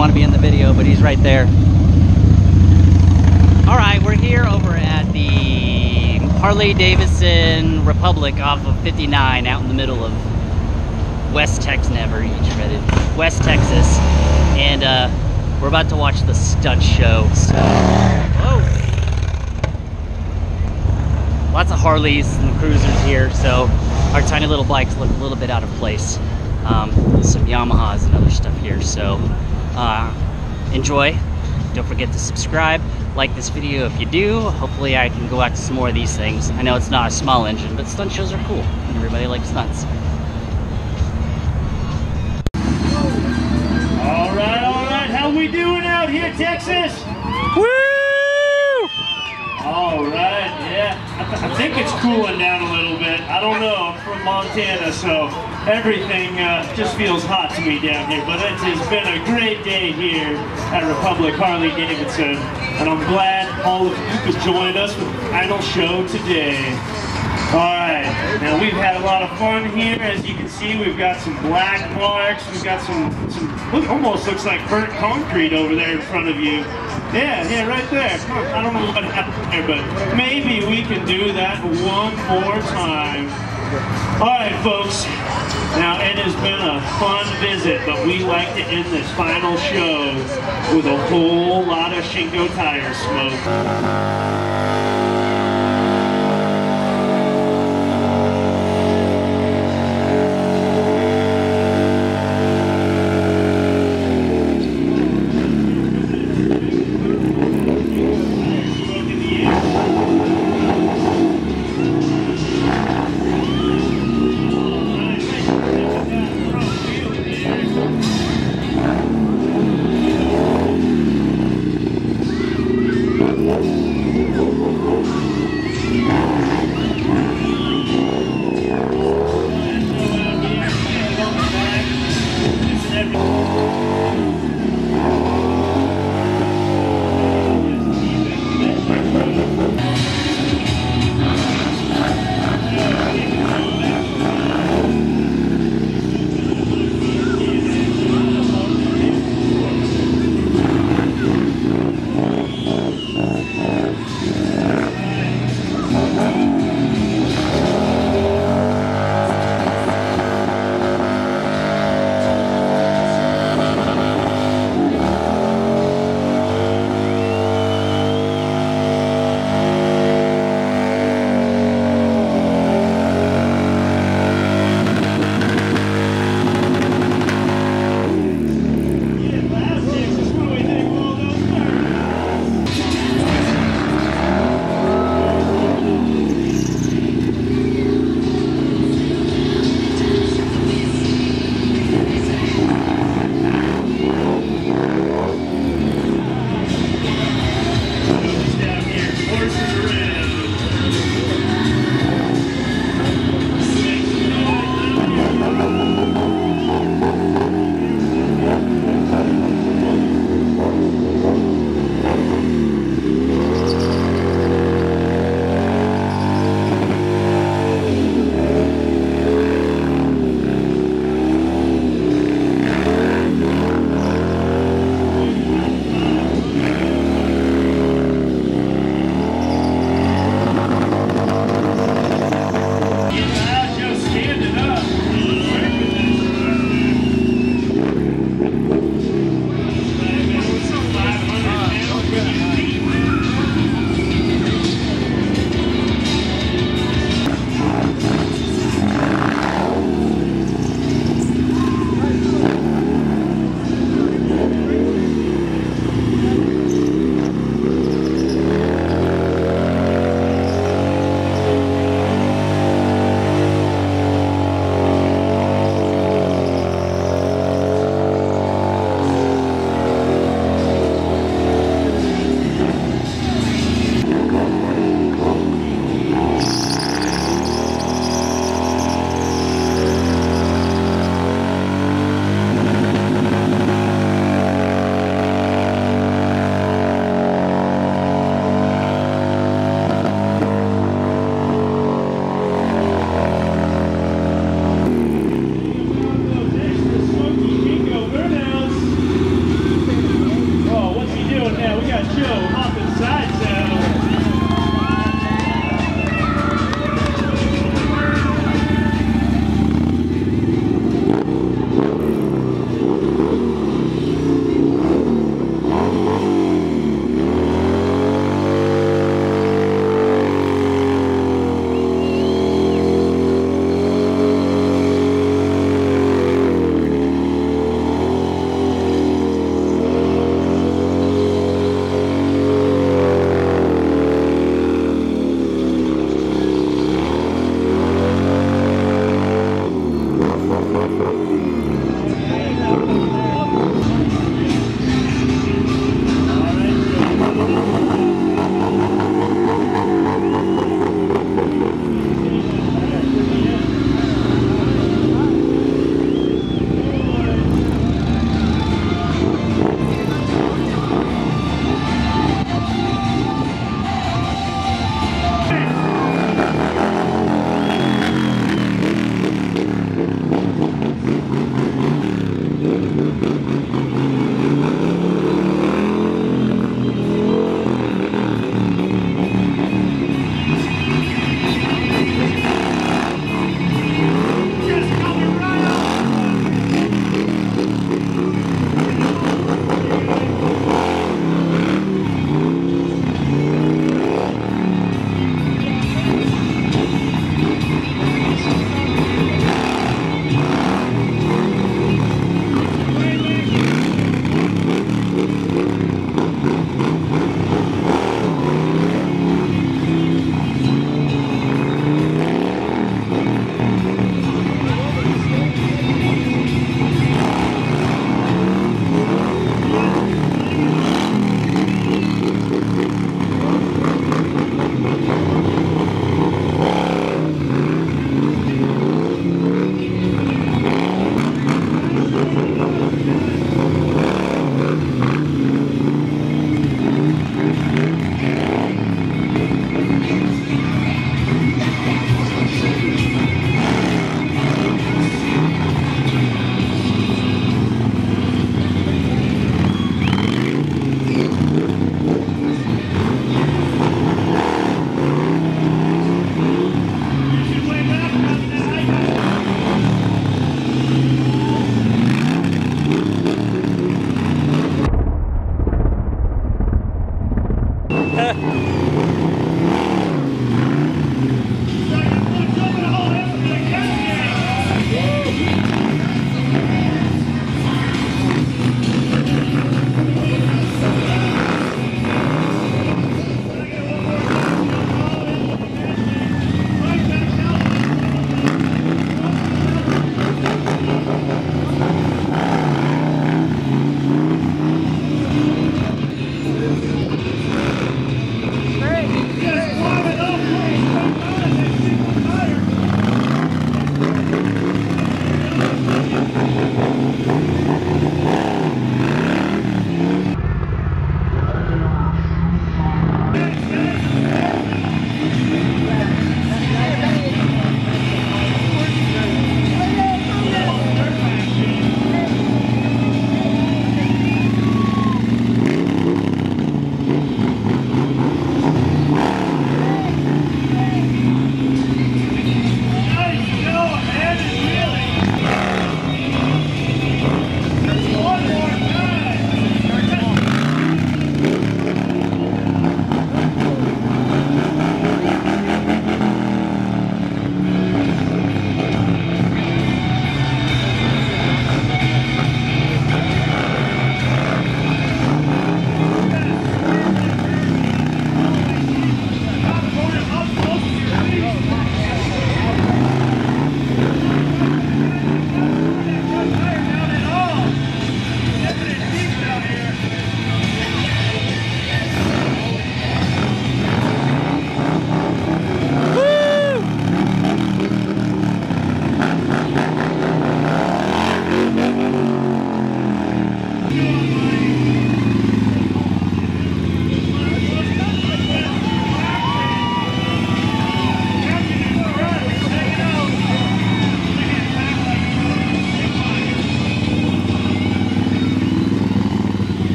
want to be in the video, but he's right there. Alright, we're here over at the Harley Davison Republic off of 59 out in the middle of West Texas, West Texas. And we're about to watch the stunt show. So, whoa! Lots of Harleys and cruisers here, so our tiny little bikes look a little bit out of place. Some Yamahas and other stuff here, so enjoy. Don't forget to subscribe, like this video if you do. Hopefully I can go out to some more of these things. I know it's not a small engine, but stunt shows are cool, and everybody likes stunts. All right, how we doing out here, Texas? Woo! All right, yeah. I think it's cooling down a little bit. I don't know, I'm from Montana, so everything just feels hot to me down here. But it has been a great day here at Republic Harley Davidson, and I'm glad all of you could join us for the final show today. All right, now we've had a lot of fun here. As you can see, we've got some black marks. We've got some almost looks like burnt concrete over there in front of you. Yeah, right there. I don't know what happened there, but maybe we can do that one more time. All right, folks. Now, it has been a fun visit, but we like to end this final show with a whole lot of Shinko tire smoke.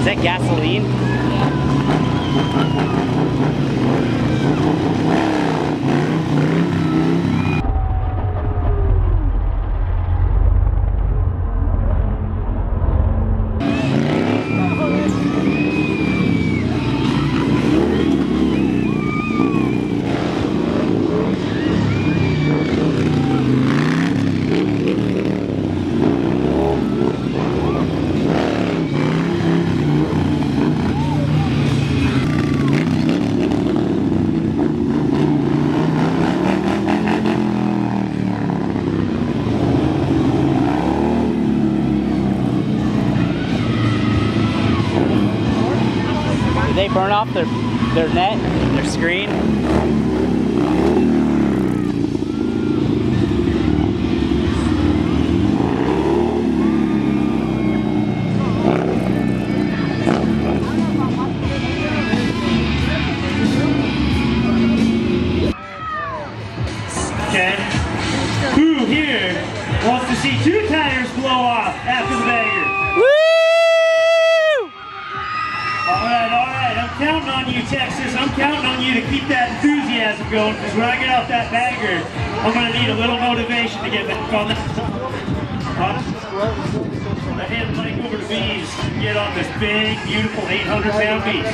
Is that gasoline? Did they burn off their net, their screen? Okay. Who here wants to see 2 tires blow off after the banger? Woo! Alright, I'm counting on you, Texas. I'm counting on you to keep that enthusiasm going, because when I get off that banger, I'm going to need a little motivation to get back on that. I hand the mic over to Bees to get on this big, beautiful 800-pound beast.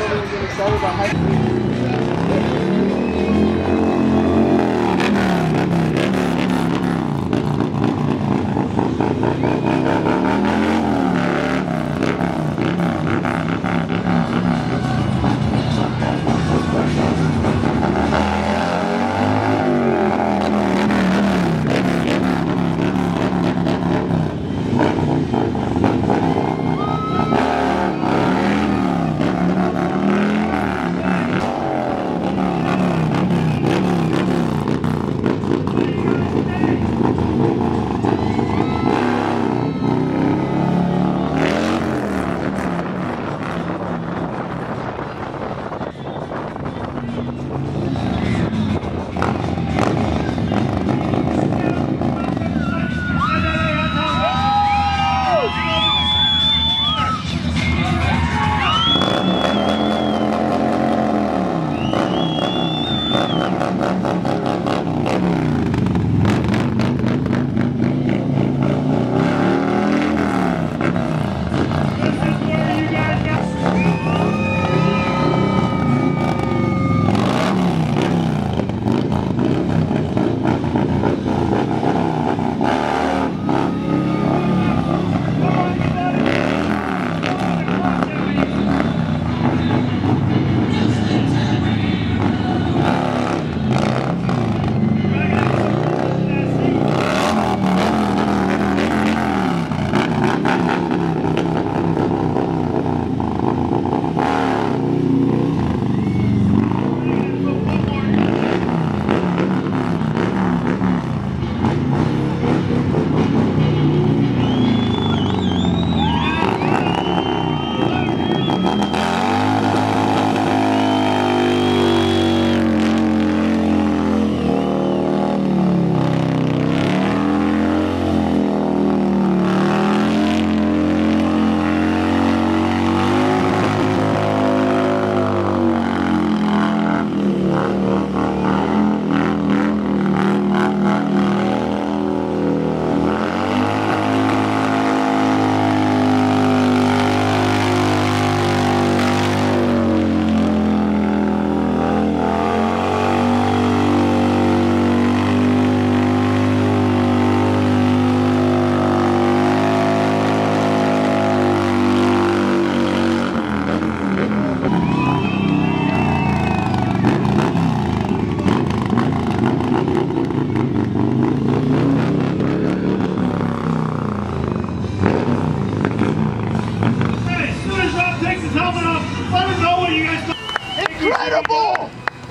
Incredible!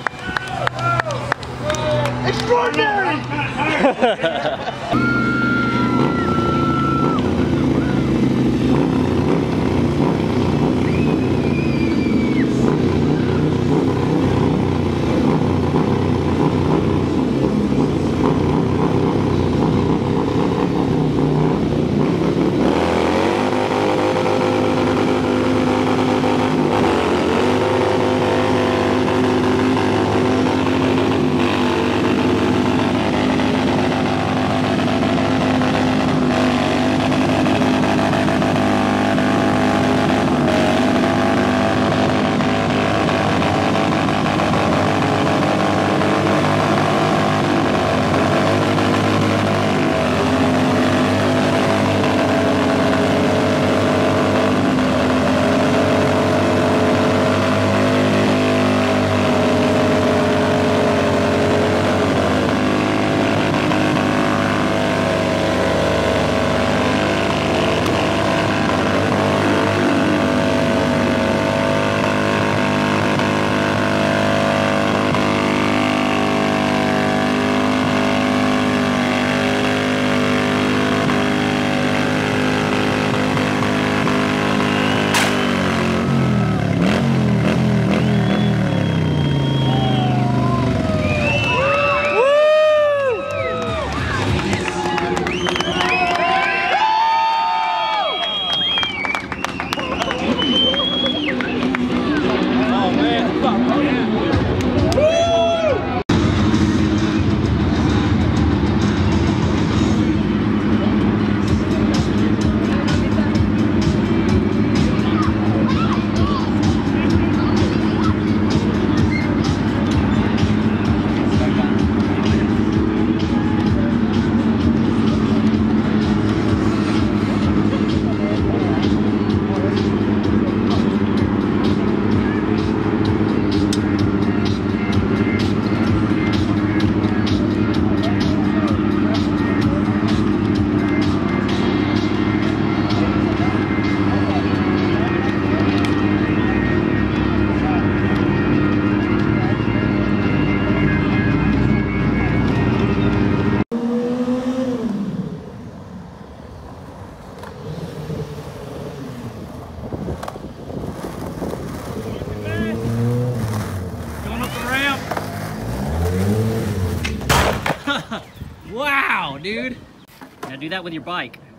Extraordinary! dude. Now do that with your bike.